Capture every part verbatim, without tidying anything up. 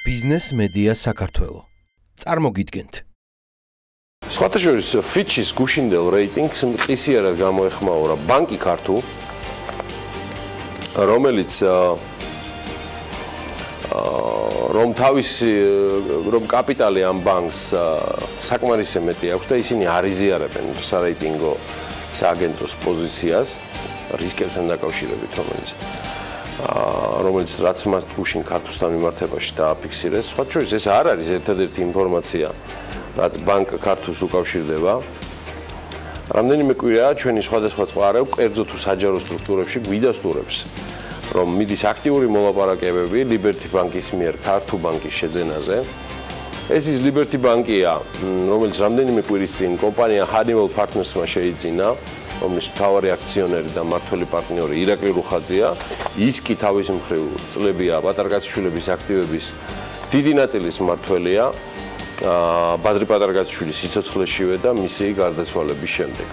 Business Media საქართველო. წარმოგიდგენთ. სხვათა შორის Fitch-ის გუშინდელ რეიტინგს მყისიარად გამოეხმაურა ბანკი ქართულ, რომელიც რომ თავისი რომ კაპიტალი ამ ბანკს საკმარისი მეტი აქვს და ისინი არ იზიარებენ სარეიტინგო სააგენტოს პოზიციას რისკებთან დაკავშირებით, რომელიც რომელიც რაც მას გუშინ ქართულთან მიმართებაში დააფიქსირეს. სხვათა შორის ეს არ არის ერთადერთი ინფორმაცია, რაც ბანკ ქართულს უკავშირდება. რამდენიმე კვირაა ჩვენი სხვადასხვა წყარო კერძო თუ საჯარო სტრუქტურებში გვიდასტურებს, რომ მიდის აქტიური მოლაპარაკებები Liberty ბანკის მიერ ქართულ ბანკის შეძენაზე. ეს ის Liberty ბანკია, რომელიც რამდენიმე კვირის წინ კომპანია Honeywell Partners-მა შეიძინა, რომლის მთავარი აქციონერი და მმართველი პარტნიორი ირაკლი რუხაძეა. ის კი თავის მხრივ წლებია პატარკაციშვილების აქტივების დიდი ნაწილის მმართველია. ბადრი პატარკაციშვილი სიცოცხლეშივე და მისი გარდაცვალების შემდეგ.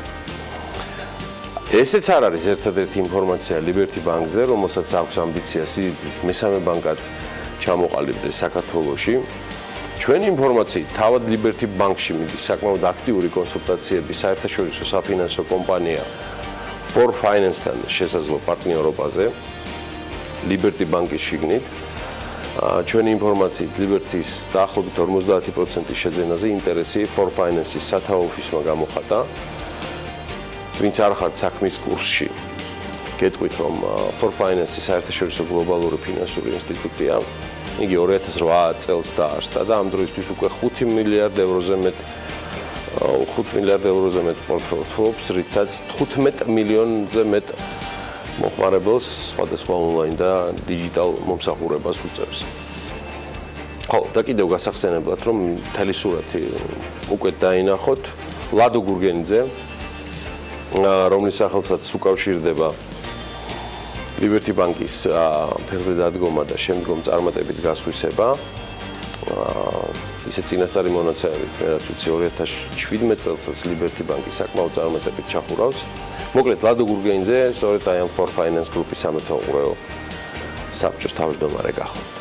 ესეც არ არის ერთადერთი ინფორმაცია Liberty ბანკზე, რომელსაც აქვს ამბიცია სიდიდით მესამე ბანკად ჩამოყალიბდეს საქართველოში. ჩვენი ინფორმაციით, თავად Liberty ბანკში მიდის საკმაოდ აქტიური კონსულტაციები საერთაშორისო საფინანსო კომპანია For Finance-თან შესაძლო პარტნიორობაზე Liberty ბანკის შიგნით. ჩვენი ინფორმაციით Liberty-ს დაახლოებით ორმოცდაათი პროცენტის შეძენაზე ინტერესი For Finance-ის სათავო ოფისმა გამოხატა. ვინც არ ხართ საქმის კურსში, გეტყვით, რომ For Finance-ის საერთაშორისო გლობალური ფინანსური ინსტიტუტია. იგი ორი ათას რვა წელს დაარსდა და ამ დროისთვის უკვე ხუთი მილიარდ ევროზე მეტ ხუთი მილიარდ ევროზე მეტ პორტფელიოს ფლობს, რითაც თხუთმეტ მილიონზე მეტ მოხმარებელს სხვადასხვა ონლაინ და დიჯიტალ მომსახურებას უწევს. ხო, და კიდევ გასახსენებლად, რომ მთელი სურათი უკვე დაინახოთ, ლადო გურგენიძე, რომლის სახელსაც უკავშირდება Liberty ბანკის ფეხზე დადგომა და შემდგომ წარმატებით გასხვისება. ისე წინასწარი მონაცემებით, მე რაც ვიცი, ორი ათას შვიდმეტ წელსაც Liberty ბანკი საკმაოდ წარმატებით ჩახურავს. მოკლედ, ლადო გურგენიძე სწორედ აი ამ For Finance გრუპის სამეთაურეო საბჭოს თავმჯდომარე გახლავთ.